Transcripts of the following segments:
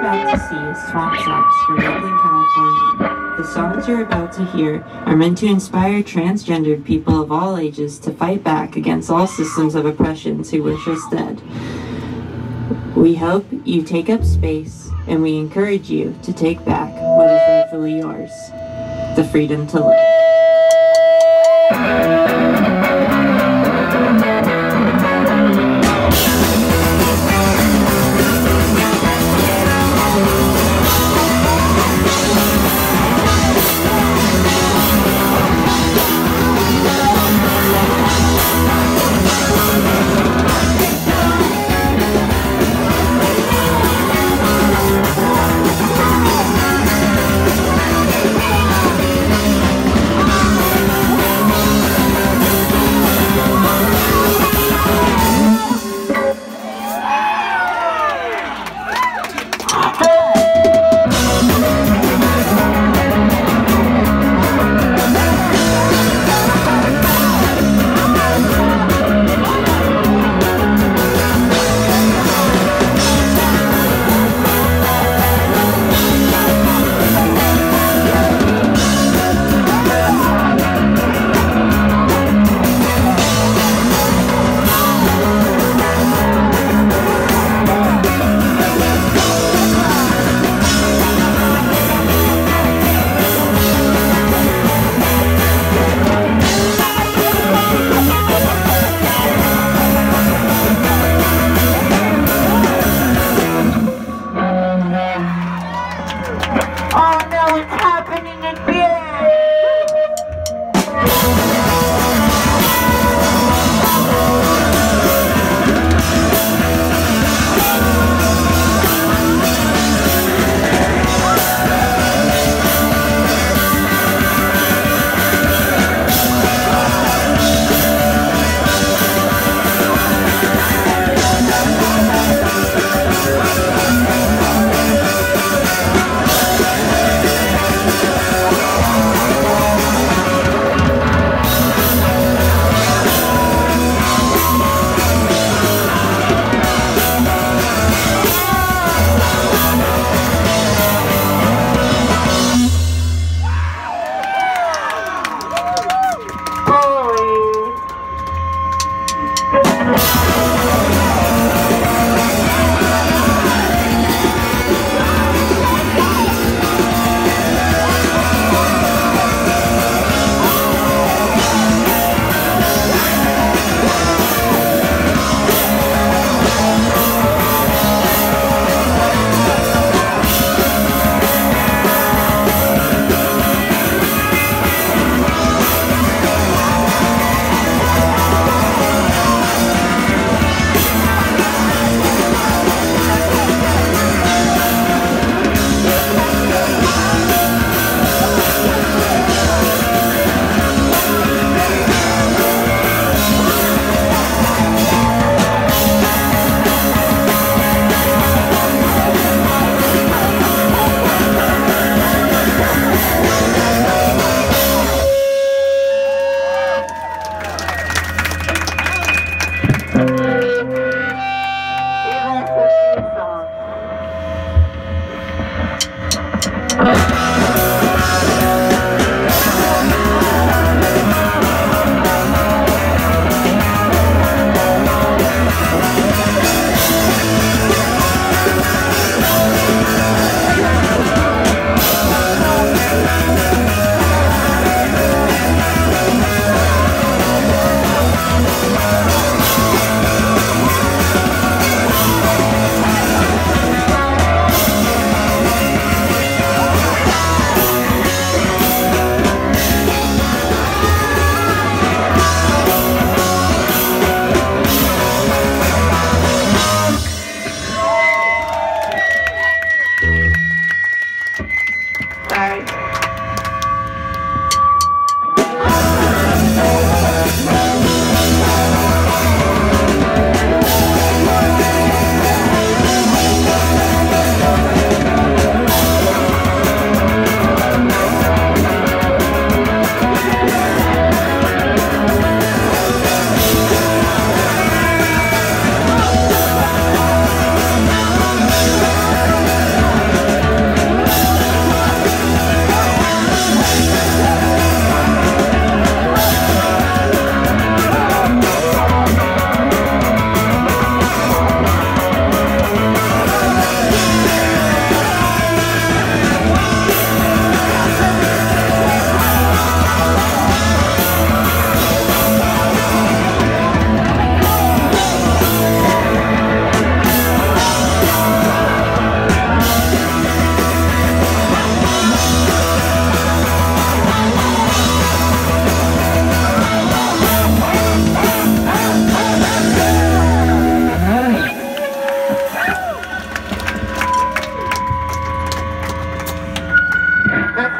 about to see is Swamp Socks from Oakland, California. The songs you're about to hear are meant to inspire transgendered people of all ages to fight back against all systems of oppression to wish us dead. We hope you take up space, and we encourage you to take back what is rightfully yours, the freedom to live.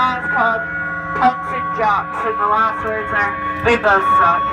song's called Punks and Jocks, and the last words are, "We both suck."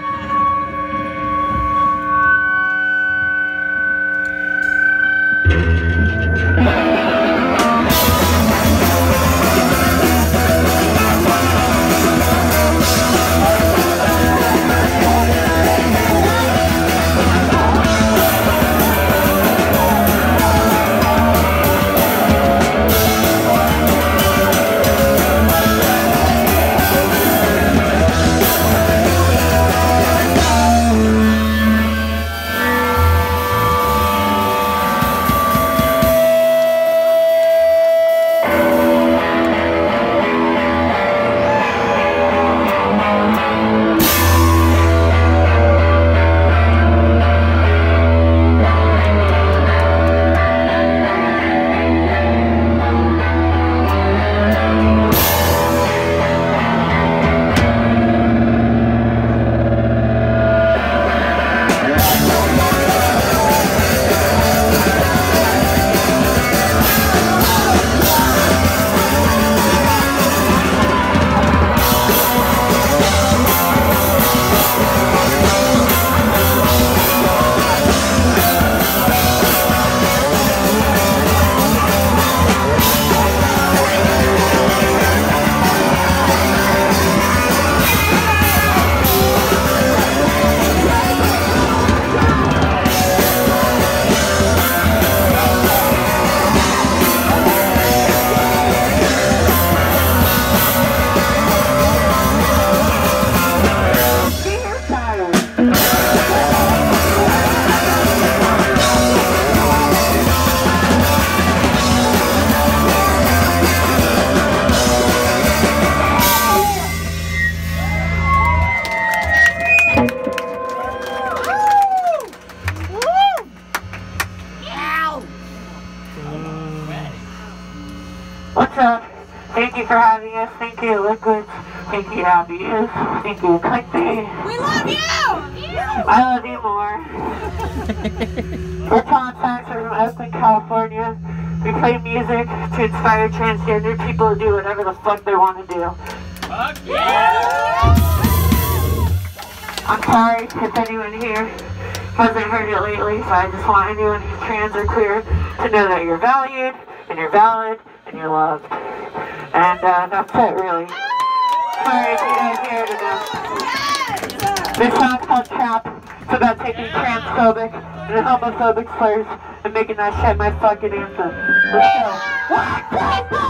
What's up? Thank you for having us. Thank you, Liquids. Thank you, Abby's. Thank you, Clinty. We love you! I love you more. We're Tom Saxon from Oakland, California. We play music to inspire transgender people to do whatever the fuck they want to do. Fuck yeah! I'm sorry if anyone here hasn't heard it lately, so I just want anyone who's trans or queer to know that you're valued, and you're valid, and you're loved. And that's it, really. Sorry if you guys hear it enough. This song's called Trap. It's about taking transphobic and homophobic slurs and making that shit my fucking anthem. Let's go.